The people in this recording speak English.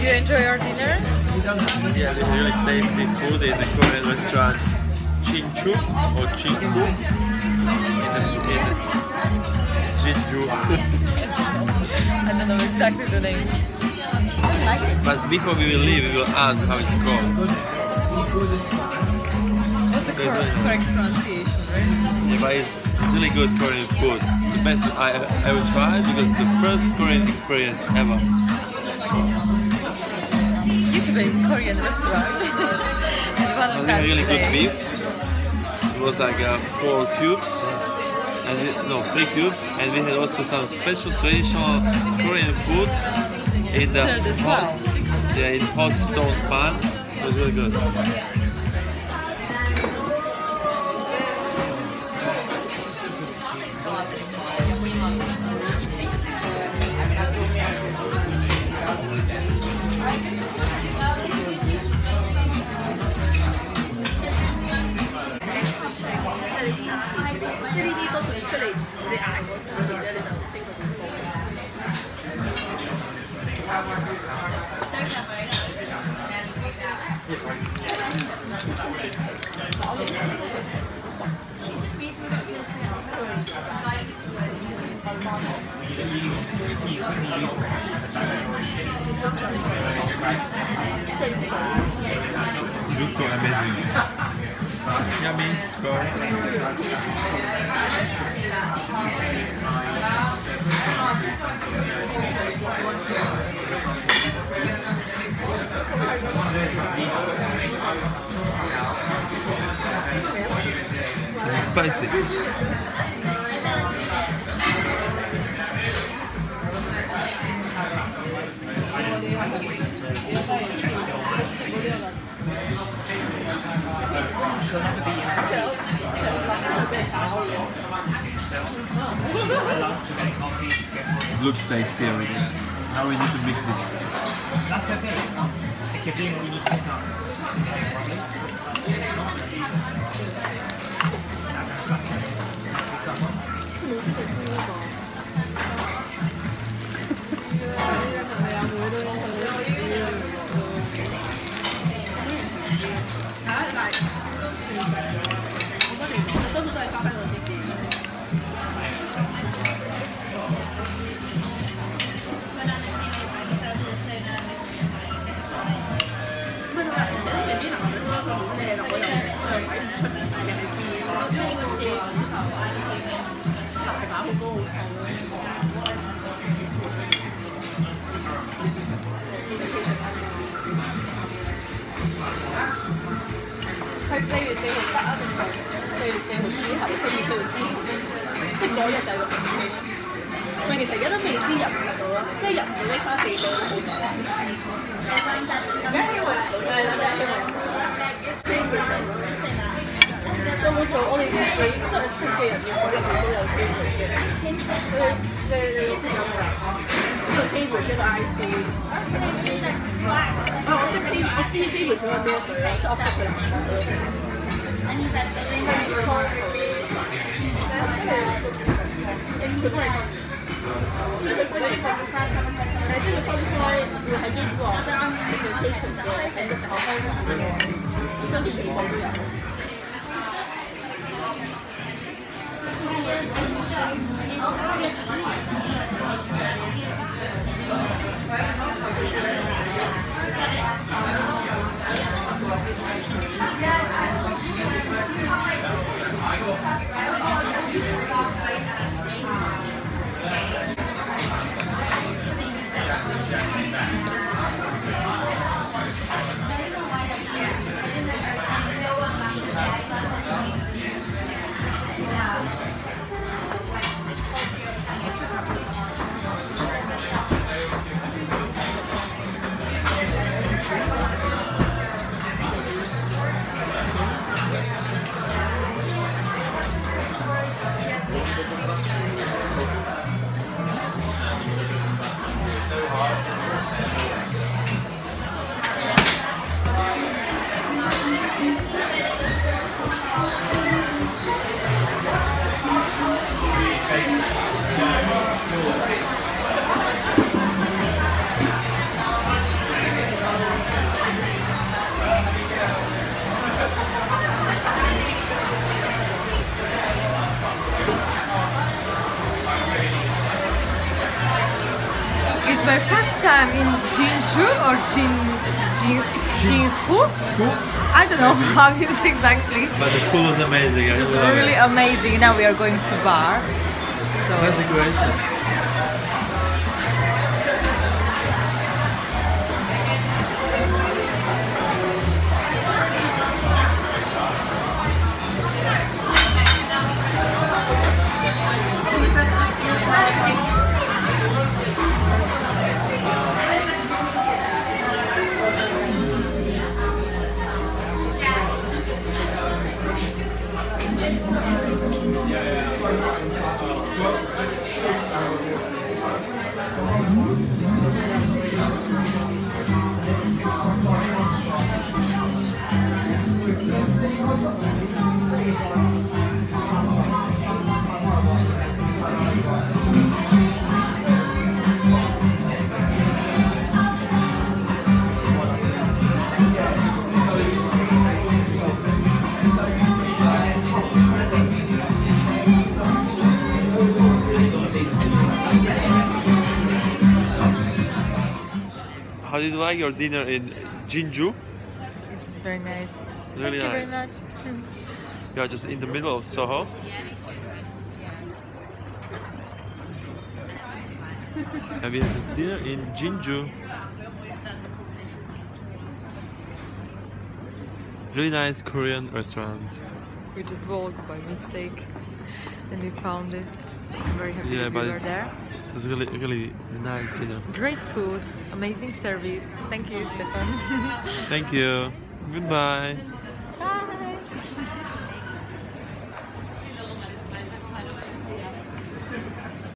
you enjoy your dinner? Yeah, this really tasty food in the Korean restaurant Chinchu or Chinku in Jeju. I don't know exactly the name. But before we will leave, we will ask how it's called. What's the correct pronunciation, right? Yeah, but it's really good Korean food. The best I ever tried because it's the first Korean experience ever. You could be in a Korean restaurant. I had really good beef. It was like 4 cubes. And 3 cubes. And we had also some special traditional Korean food in the hot stone pan. It was really good. It looks so amazing. Yummy. Go. It's spicy. Looks tasty already. Now we need to mix this. That's okay. If you're doing what you need to pick up. It's my first time in Jinju or Jinhu. I don't know how it is exactly. But the food was amazing. I It's love really it. amazing. Now we are going to bar. So Nice decoration. How did you like your dinner in Jinju? it's very nice. Really Thank you nice. very much. We are just in the middle of Soho. And we have this dinner in Jinju. Really nice Korean restaurant. We just walked by mistake and we found it. So I'm very happy Yeah, that but we were it's- there. It was really nice dinner. Great food, amazing service. Thank you, Stefan. Thank you. Goodbye.